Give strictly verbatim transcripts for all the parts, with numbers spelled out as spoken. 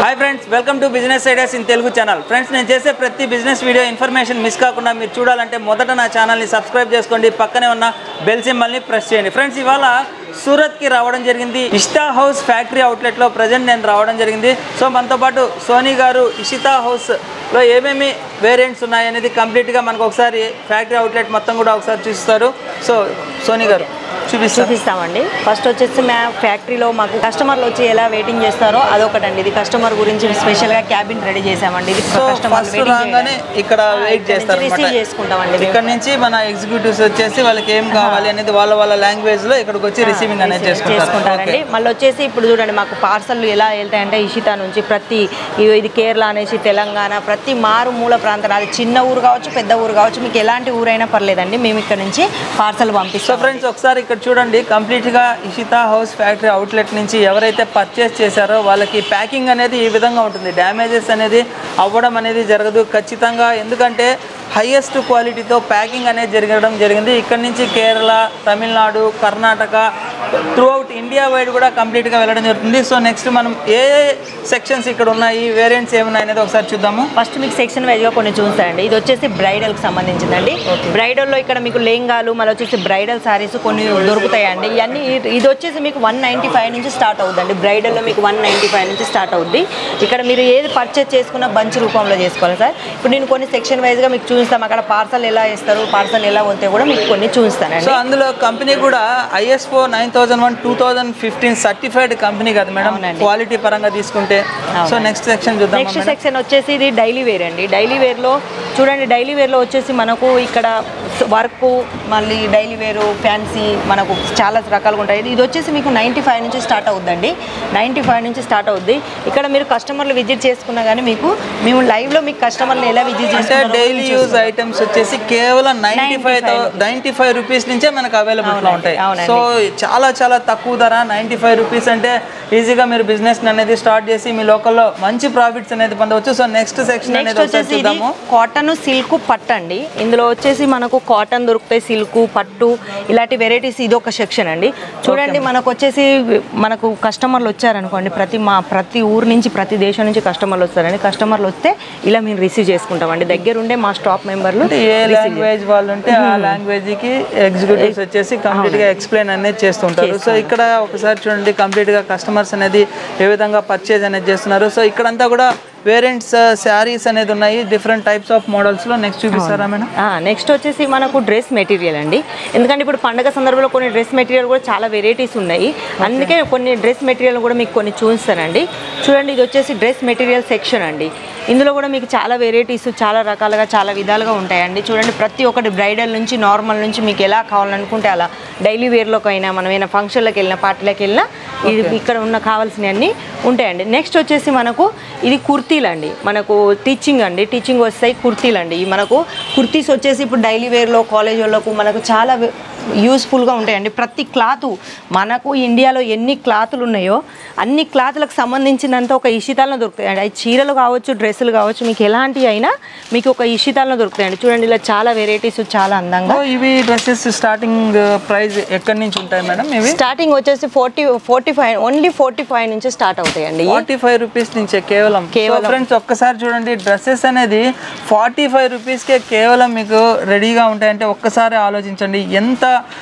Hi friends, welcome to business ideas in Telugu channel. Friends, నేను చేసే ప్రతి బిజినెస్ వీడియో ఇన్ఫర్మేషన్ మిస్ కాకుండా మీరు చూడాలంటే మొదట నా ఛానల్ని సబ్స్క్రైబ్ చేసుకోండి, పక్కనే ఉన్న బెల్ సింబల్ని ప్రెస్ చేయండి. ఫ్రెండ్స్, ఇవాళ సూరత్కి రావడం జరిగింది. ఇషితా హౌస్ ఫ్యాక్టరీ అవుట్లెట్లో ప్రజెంట్ నేను రావడం జరిగింది. సో మనతో పాటు సోనీ గారు ఇషితా హౌస్లో ఏమేమి వేరియంట్స్ ఉన్నాయనేది కంప్లీట్గా మనకు ఒకసారి ఫ్యాక్టరీ అవుట్లెట్ మొత్తం కూడా ఒకసారి చూపిస్తారు. సో సోనీ గారు చూపిస్తామండి. ఫస్ట్ వచ్చేసి మా ఫ్యాక్టరీలో మాకు కస్టమర్లు వచ్చి ఎలా వెయిటింగ్ చేస్తారో అదొకటండి. ఇది కస్టమర్ గురించి స్పెషల్గా క్యాబిన్ రెడీ చేసామండి. ఇది కస్టమర్ ఇక్కడ వెయిట్ చేస్తారు, రిసీవ్ చేసుకుంటామండి. ఇక్కడ నుంచి మన ఎగ్జిక్యూటివ్స్ వచ్చేసి వాళ్ళకి ఏం కావాలి అనేది వాళ్ళ వాళ్ళ లాంగ్వేజ్ లో ఇక్కడికి వచ్చి రిసీవింగ్ అనేది చేసుకుంటారండి. మళ్ళీ వచ్చేసి ఇప్పుడు చూడండి, మాకు పార్సల్ ఎలా వెళ్తాయంటే ఇషితా నుంచి ప్రతి ఇది కేరళ అనేసి తెలంగాణ ప్రతి మారు మూల ప్రాంతం, అది చిన్న ఊరు కావచ్చు పెద్ద ఊరు కావచ్చు, మీకు ఎలాంటి ఊరైనా పర్లేదండి, మేము ఇక్కడ నుంచి పార్సల్ పంపిస్తాం. ఫ్రెండ్స్, ఒకసారి ఇక్కడ చూడండి, కంప్లీట్గా ఇషితా హౌస్ ఫ్యాక్టరీ అవుట్లెట్ నుంచి ఎవరైతే పర్చేస్ చేశారో వాళ్ళకి ప్యాకింగ్ అనేది ఈ విధంగా ఉంటుంది. డ్యామేజెస్ అనేది అవ్వడం అనేది జరగదు ఖచ్చితంగా, ఎందుకంటే హైయెస్ట్ క్వాలిటీతో ప్యాకింగ్ అనేది జరగడం జరిగింది. ఇక్కడ నుంచి Kerala, Tamil Nadu, Karnataka, throughout India wide కూడా కంప్లీట్గా వెళ్ళడం జరుగుతుంది. సో నెక్స్ట్ మనం ఏ సెక్షన్స్ ఇక్కడ ఉన్నాయి, వేరియంట్స్ ఏమున్నాయి అనేది ఒకసారి చూద్దాము. ఫస్ట్ మీకు సెక్షన్ వైజ్గా కొన్ని చూస్తాయండి. ఇది వచ్చేసి బ్రైడల్కి సంబంధించిందండి. బ్రైడల్లో ఇక్కడ మీకు లెహంగాలు, మళ్ళీ వచ్చేసి బ్రైడల్ శారీస్ కొన్ని దొరుకుతాయండి. ఇవన్నీ ఇది వచ్చేసి మీకు వన్ నైంటీ ఫైవ్ నుంచి స్టార్ట్ అవుతుందండి. బ్రైడల్లో మీకు వన్ నైంటీ ఫైవ్ నుంచి స్టార్ట్ అవుద్ది. ఇక్కడ మీరు ఏది పర్చేస్ చేసుకున్న బంచ్ రూపంలో చేసుకోవాలి సార్. ఇప్పుడు నేను కొన్ని సెక్షన్ వైజ్గా మీకు చూస్తాం. అక్కడ పార్సల్ ఎలా ఇస్తారు, పార్సల్ ఎలా ఉంటే కూడా మీకు కొన్ని చూస్తానండి. సో అందులో కంపెనీ కూడా ISO nine thousand one two thousand fifteen certified company కదా మేడం, క్వాలిటీ పరంగా తీసుకుంటే. సో నెక్స్ట్ సెక్షన్ చూద్దాం. నెక్స్ట్ సెక్షన్ వచ్చేసి ఇది డైలీ వేర్ అండి. డైలీ వేర్లో చూడండి, డైలీ వేర్లో వచ్చేసి మనకు ఇక్కడ వర్క్, మళ్ళీ డైలీ వేరు, ఫ్యాన్సీ, మనకు చాలా రకాలుగా ఉంటాయి. ఇది వచ్చేసి మీకు నైంటీ ఫైవ్ నుంచి స్టార్ట్ అవుద్దండి. నైంటీ ఫైవ్ నుంచి స్టార్ట్ అవుద్ది. ఇక్కడ మీరు కస్టమర్లు విజిట్ చేసుకున్నా కానీ మీకు మేము లైవ్లో మీకు కస్టమర్లు ఎలా విజిట్ చేస్తారు. డైలీ యూజ్ ఐటమ్స్ వచ్చేసి కేవలం ninety five ninety five rupees నుంచే మనకు అవైలబుల్గా ఉంటాయి. సో చాలా చాలా తక్కువ ధర, నైంటీ ఫైవ్ రూపీస్ అంటే ఈజీగా మీరు బిజినెస్ అనేది స్టార్ట్ చేసి మీ లోకల్లో మంచి ప్రాఫిట్స్ అనేది పొందవచ్చు. సో నెక్స్ట్ సెక్షన్ అనేది వచ్చేసి కాటన్, సిల్క్, పట్టు అండి. ఇందులో వచ్చేసి మనకు కాటన్ దొరుకుతాయి, సిల్క్, పట్టు, ఇలాంటి వెరైటీస్. ఇది ఒక సెక్షన్ అండి. చూడండి, మనకు వచ్చేసి మనకు కస్టమర్లు వచ్చారనుకోండి, ప్రతి మా ప్రతి ఊరు నుంచి ప్రతి దేశం నుంచి కస్టమర్లు వస్తారండి. కస్టమర్లు వస్తే ఇలా మేము రిసీవ్ చేసుకుంటామండి. దగ్గరుండే మా స్టాఫ్ మెంబర్లు ఏ లాంగ్వేజ్ వాళ్ళు ఉంటే ఆ లాంగ్వేజ్ కి ఎగ్జిక్యూటివ్స్ వచ్చేసి కంప్లీట్ గా ఎక్స్ప్లెయిన్ అనేది చేస్తుంటారు. సో ఇక్కడ ఒకసారి చూడండి, కంప్లీట్ గా కస్టమర్స్ అనేది ఏ విధంగా పర్చేజ్ అనేది చేస్తున్నారు. సో ఇక్కడంతా కూడా వేరియంట్స్ శారీస్ అనేది ఉన్నాయి, డిఫరెంట్ టైప్స్ ఆఫ్ మోడల్స్లో. నెక్స్ట్ చూపిస్తారా మేడం? నెక్స్ట్ వచ్చేసి మనకు డ్రెస్ మెటీరియల్ అండి. ఎందుకంటే ఇప్పుడు పండుగ సందర్భంలో కొన్ని డ్రెస్ మెటీరియల్ కూడా చాలా వెరైటీస్ ఉన్నాయి, అందుకే కొన్ని డ్రెస్ మెటీరియల్ కూడా మీకు కొన్ని చూపిస్తానండి. చూడండి, ఇది వచ్చేసి డ్రెస్ మెటీరియల్ సెక్షన్ అండి. ఇందులో కూడా మీకు చాలా వెరైటీస్, చాలా రకాలుగా, చాలా విధాలుగా ఉంటాయండి. చూడండి, ప్రతి ఒక్కటి బ్రైడల్ నుంచి నార్మల్ నుంచి మీకు ఎలా కావాలనుకుంటే అలా, డైలీ వేర్లోకి అయినా, మనం ఏమైనా ఫంక్షన్లకు వెళ్ళినా, పార్టీలకు వెళ్ళినా ఇది ఇక్కడ ఉన్న కావాల్సినవన్నీ ఉంటాయండి. నెక్స్ట్ వచ్చేసి మనకు ఇది కుర్తీలు అండి. మనకు టీచింగ్ అండి, టీచింగ్ వస్తాయి కుర్తీలు అండి. మనకు కుర్తీస్ వచ్చేసి ఇప్పుడు డైలీ వేర్లో, కాలేజ్ వాళ్ళకు మనకు చాలా యూస్ఫుల్గా ఉంటాయండి. ప్రతి క్లాత్ మనకు ఇండియాలో ఎన్ని క్లాతులు ఉన్నాయో అన్ని క్లాతులకు సంబంధించినంత ఒక ఇషితాల్లో దొరుకుతాయండి. అవి చీరలు కావచ్చు, డ్రెస్సులు కావచ్చు, మీకు ఎలాంటివి అయినా మీకు ఒక ఇషితాల్లో దొరుకుతాయండి. చూడండి, ఇలా చాలా వెరైటీస్, చాలా అందంగా. ఇవి డ్రెస్సెస్ స్టార్టింగ్ ప్రైస్ ఎక్కడి నుంచి ఉంటాయి మేడం? ఇవి స్టార్టింగ్ వచ్చేసి forty forty five only forty five నుంచి స్టార్ట్ అవుతాయండి. ఫార్టీ ఫైవ్ రూపీస్ నుంచే కేవలం. కేవలం ఫ్రెండ్స్, ఒక్కసారి చూడండి, డ్రెస్సెస్ అనేది ఫార్టీ ఫైవ్ రూపీస్కే కేవలం మీకు రెడీగా ఉంటాయంటే ఒక్కసారి ఆలోచించండి ఎంత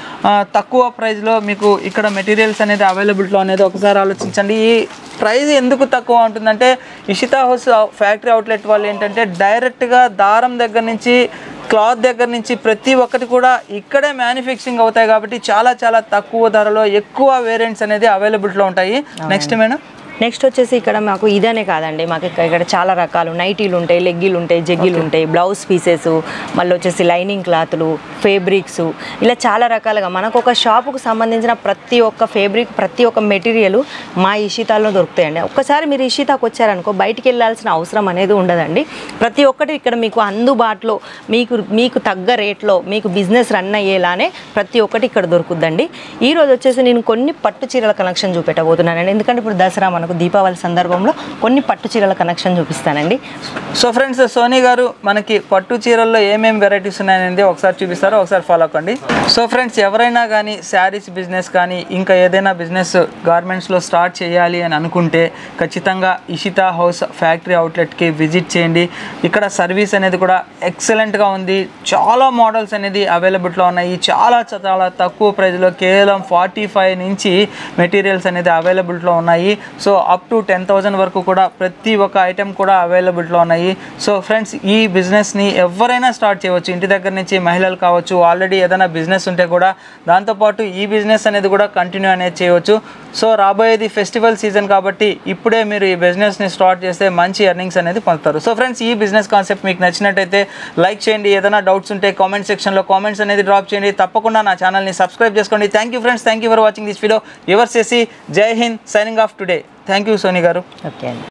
తక్కువ ప్రైస్లో మీకు ఇక్కడ మెటీరియల్స్ అనేది అవైలబిలిటీలో అనేది ఒకసారి ఆలోచించండి. ఈ ప్రైస్ ఎందుకు తక్కువ ఉంటుందంటే ఇషితా హౌస్ ఫ్యాక్టరీ అవుట్లెట్ వాళ్ళు ఏంటంటే డైరెక్ట్గా దారం దగ్గర నుంచి, క్లాత్ దగ్గర నుంచి ప్రతి ఒక్కటి కూడా ఇక్కడే మ్యానుఫ్యాక్చరింగ్ అవుతాయి కాబట్టి చాలా చాలా తక్కువ ధరలో ఎక్కువ వేరియంట్స్ అనేది అవైలబిలిటీలో ఉంటాయి. Next madam? నెక్స్ట్ వచ్చేసి ఇక్కడ మాకు ఇదనే కాదండి, మాకు ఇక్కడ చాలా రకాలు నైటీలు ఉంటాయి, లెగ్గిలు ఉంటాయి, జగ్గిలు ఉంటాయి, బ్లౌజ్ పీసెస్, మళ్ళీ వచ్చేసి లైనింగ్ క్లాత్లు, ఫేబ్రిక్స్, ఇలా చాలా రకాలుగా మనకు ఒక షాపుకు సంబంధించిన ప్రతి ఒక్క ఫేబ్రిక్, ప్రతి ఒక్క మెటీరియల్ మా ఇషితాల్లో దొరుకుతాయండి. ఒక్కసారి మీరు ఇషితాకు వచ్చారనుకో బయటికి వెళ్ళాల్సిన అవసరం అనేది ఉండదండి. ప్రతి ఒక్కటి ఇక్కడ మీకు అందుబాటులో, మీకు మీకు తగ్గ రేట్లో, మీకు బిజినెస్ రన్ అయ్యేలానే ప్రతి ఒక్కటి ఇక్కడ దొరుకుద్దండి. ఈరోజు వచ్చేసి నేను కొన్ని పట్టు చీరల కలెక్షన్ చూపెట్టబోతున్నానండి. ఎందుకంటే ఇప్పుడు దసరా మనకు మీకు దీపావళి సందర్భంలో కొన్ని పట్టు చీరల కనెక్షన్ చూపిస్తానండి. సో ఫ్రెండ్స్, సోనీ గారు మనకి పట్టు చీరల్లో ఏమేమి వెరైటీస్ ఉన్నాయనేది ఒకసారి చూపిస్తారు, ఒకసారి ఫాలో అవ్వండి. సో ఫ్రెండ్స్, ఎవరైనా కానీ శారీస్ బిజినెస్ కానీ ఇంకా ఏదైనా బిజినెస్ గార్మెంట్స్లో స్టార్ట్ చేయాలి అని అనుకుంటే ఖచ్చితంగా ఇషితా హౌస్ ఫ్యాక్టరీ అవుట్లెట్కి విజిట్ చేయండి. ఇక్కడ సర్వీస్ అనేది కూడా ఎక్సలెంట్గా ఉంది. చాలా మోడల్స్ అనేది అవైలబుల్లో ఉన్నాయి. చాలా చాలా తక్కువ ప్రైస్లో కేవలం ఫార్టీ ఫైవ్ నుంచి మెటీరియల్స్ అనేది అవైలబుల్లో ఉన్నాయి. So up to ten thousand వరకు కూడా ప్రతి ఒక్క ఐటెం కూడా అవైలబుల్లో ఉన్నాయి. సో ఫ్రెండ్స్, ఈ బిజినెస్ని ఎవరైనా స్టార్ట్ చేయవచ్చు. ఇంటి దగ్గర నుంచి మహిళలు కావచ్చు, ఆల్రెడీ ఏదైనా బిజినెస్ ఉంటే కూడా దాంతోపాటు ఈ బిజినెస్ అనేది కూడా కంటిన్యూ అనేది చేయవచ్చు. సో రాబోయేది ఫెస్టివల్ సీజన్ కాబట్టి ఇప్పుడే మీరు ఈ బిజినెస్ని స్టార్ట్ చేస్తే మంచి ఎర్నింగ్స్ అనేది పొందుతారు. సో ఫ్రెండ్స్, ఈ బిజినెస్ కాన్సెప్ట్ మీకు నచ్చినట్టయితే లైక్ చేయండి. ఏదైనా డౌట్స్ ఉంటే కామెంట్ సెక్షన్లో కామెంట్స్ అనేది డ్రాప్ చేయండి. తప్పకుండా నా ఛానల్ని సబ్స్క్రైబ్ చేసుకోండి. Thank you friends, thank you for watching this video. Yours చేసి Jai Hind, signing off today. Thank you Soni garu. Okay.